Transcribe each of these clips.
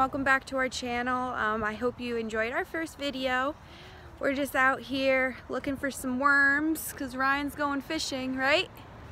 welcome back to our channel. I hope you enjoyed our first video. We're just out here looking for some worms because Ryan's going fishing, right?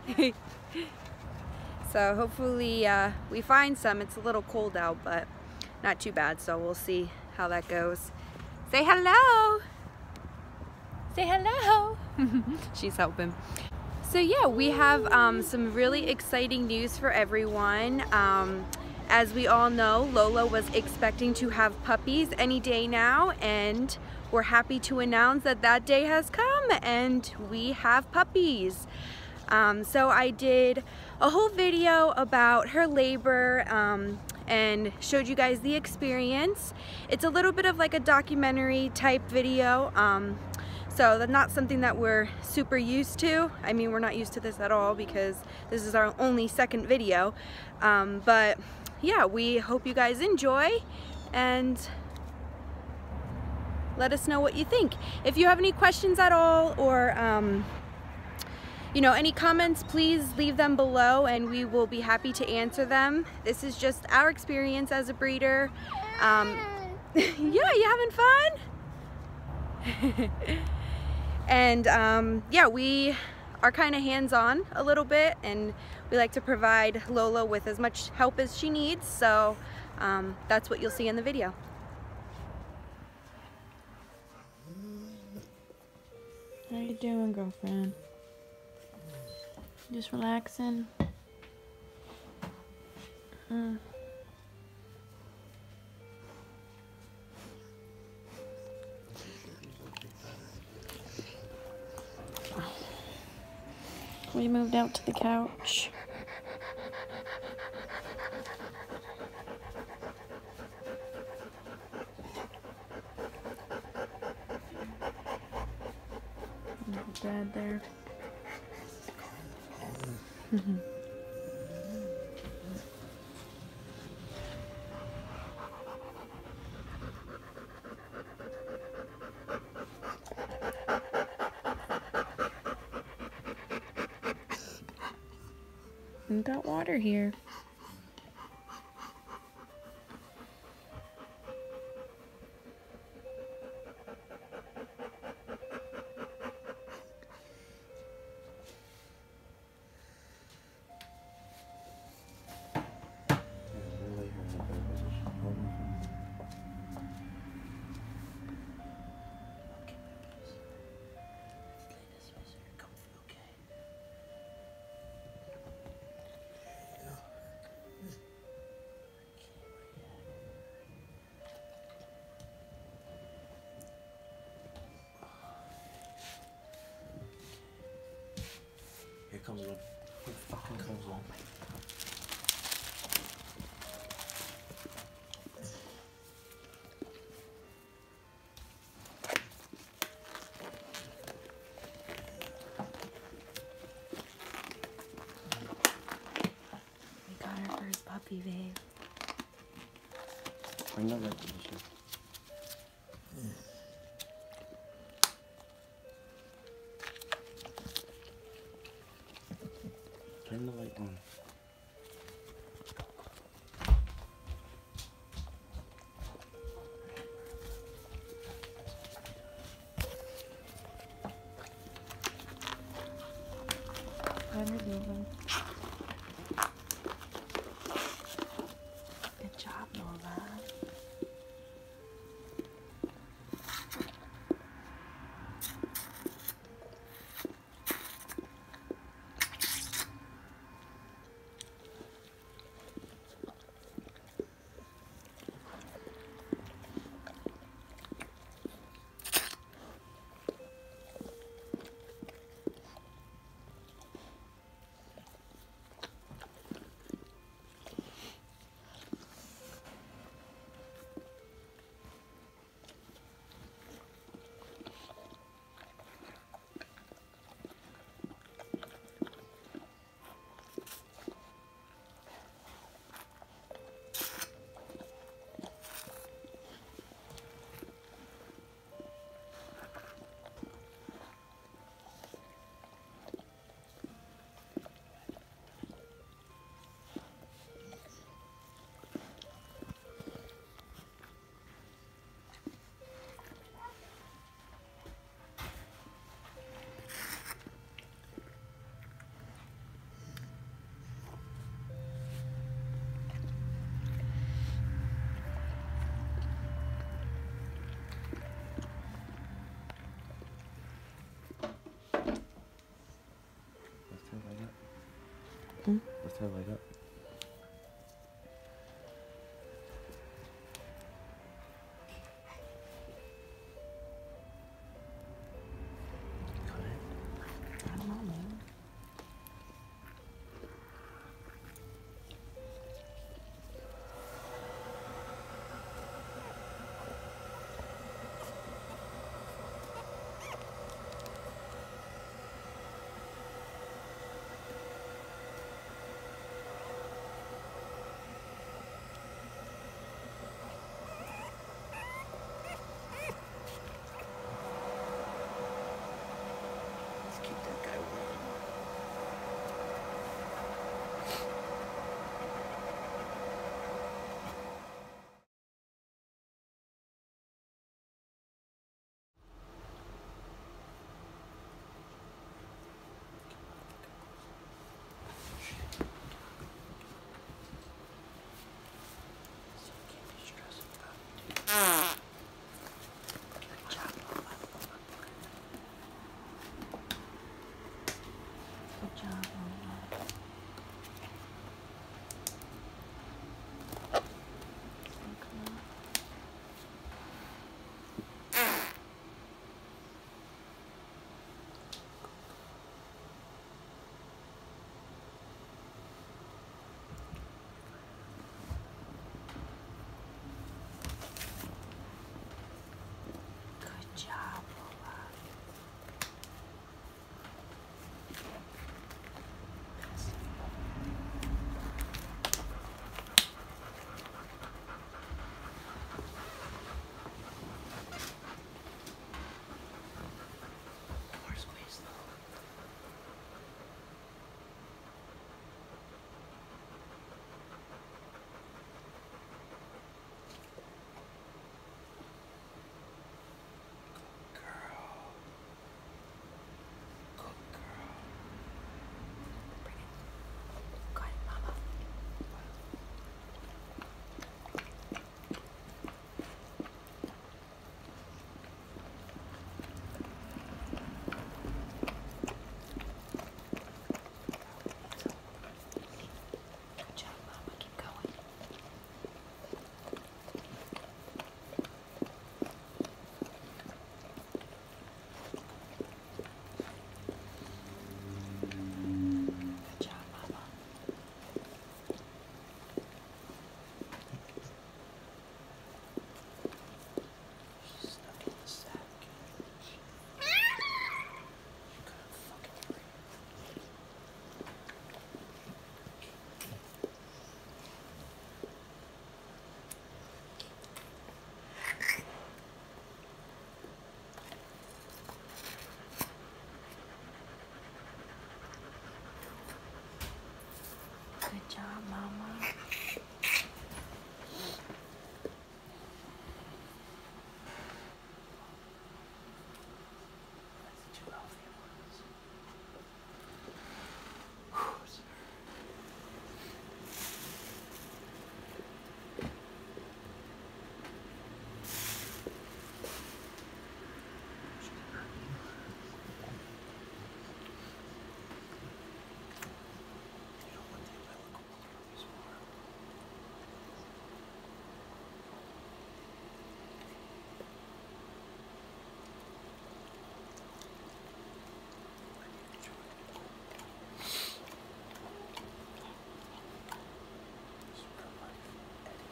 So hopefully we find some. It's a little cold out, but not too bad, so we'll see how that goes. Say hello! Say hello! She's helping. So yeah, we have some really exciting news for everyone. As we all know, Lola was expecting to have puppies any day now, and we're happy to announce that that day has come and we have puppies. So I did a whole video about her labor and showed you guys the experience. It's a little bit of like a documentary type video. So that's not something that we're super used to. I mean, we're not used to this at all because this is our only second video. But yeah, we hope you guys enjoy and let us know what you think. If you have any questions at all or you know, any comments, please leave them below and we will be happy to answer them. This is just our experience as a breeder. Yeah, you having fun? And yeah, we are kind of hands-on a little bit, and we like to provide Lola with as much help as she needs, so that's what you'll see in the video. How you doing, girlfriend? Just relaxing? We moved out to the couch. Dad there. We've got water here. Here comes one. Here fucking comes one. We got our first puppy, babe. Bring that right to the shoe. Turn the light on. How are you doing? Good job, Lola. Lift her leg up. Cut it. I don't know, man. Let's keep that guy warm. So you can't be stressing about it. Good job, Mama. Good job, Mama. Good job, Lola. More squeeze though. Good girl. Good girl. Bring it. Go ahead, Mama. Good job, Mama. Keep going. Good job, Mama. She's stuck in the sack. She couldn't fucking breathe. Good job, Mama. That's the 2 healthy ones. Whew, sorry. She's hurting. You know one thing I look at puppies more. I need to join. It's real life, Eddie.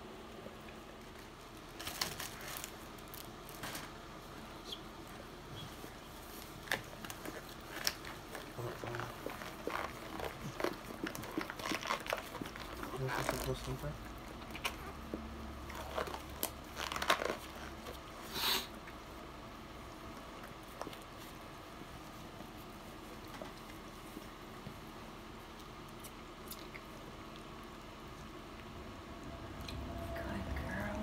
You want to go somewhere? Good girl.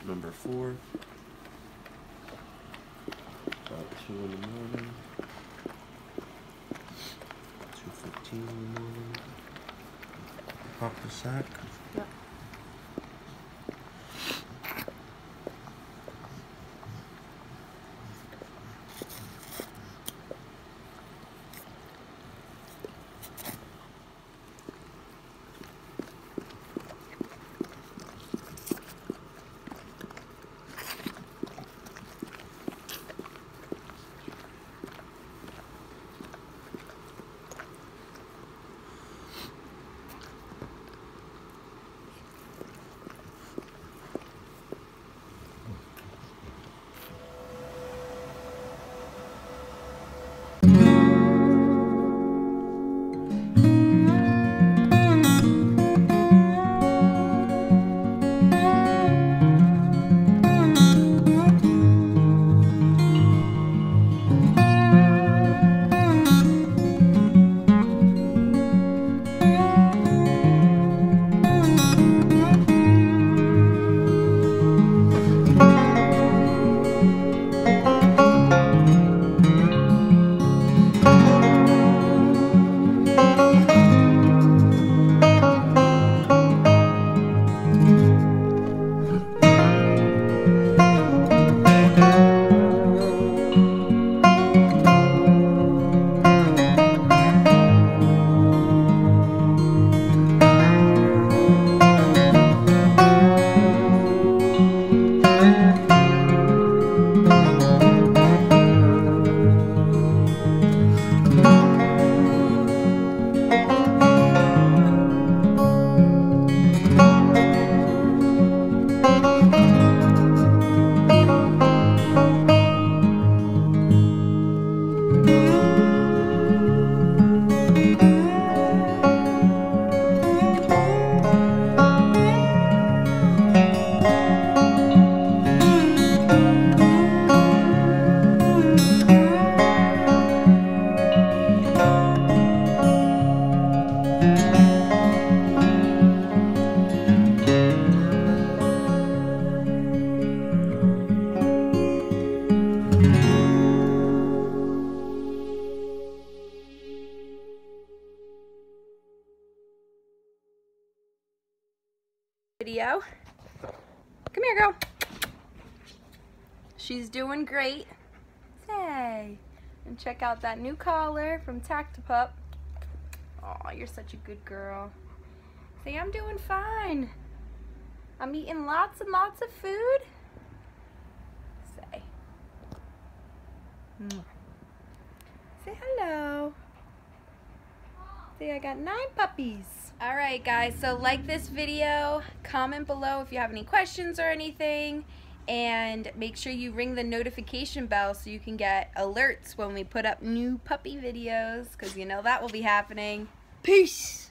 number 4. About 2 in the morning. 2:15 in the morning. Pop the sack. Yep. Video. Come here, girl. She's doing great. Say, and check out that new collar from Tactipup. Oh, you're such a good girl. Say, I'm doing fine. I'm eating lots and lots of food. Say. Say hello. Say, I got 9 puppies. Alright guys, so like this video, comment below if you have any questions or anything, and make sure you ring the notification bell so you can get alerts when we put up new puppy videos, because you know that will be happening. Peace!